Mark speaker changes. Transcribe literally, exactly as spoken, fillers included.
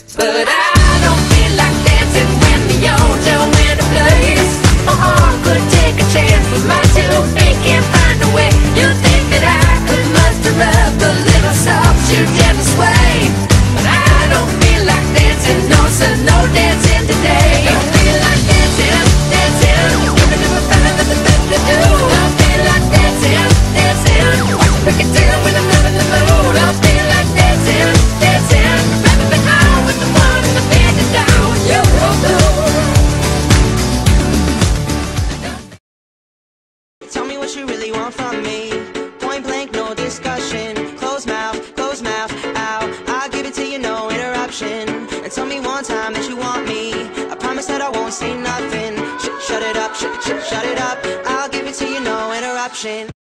Speaker 1: But I don't feel like dancing when the yodeling went to place. My heart could take a chance, but my two feet can't find a way. You think that I could muster up a little soft shoe gentle sway, but I don't feel like dancing, no sir, no dancing today. Don't feel like dancing, dancing, never, never found nothing better to do. Don't feel like dancing, dancing, we can tell when I'm not in the mood. Don't feel like dancing, dancing, rather be out with the one in the bed and down. You won't do.
Speaker 2: Tell me what you really want from me. Point blank, no discussion. Close mouth, close mouth, ow. I'll give it to you, no interruption. And tell me one time that you want me. I promise that I won't say nothing. Sh shut it up, sh sh shut it up. I'll give it to you, no interruption.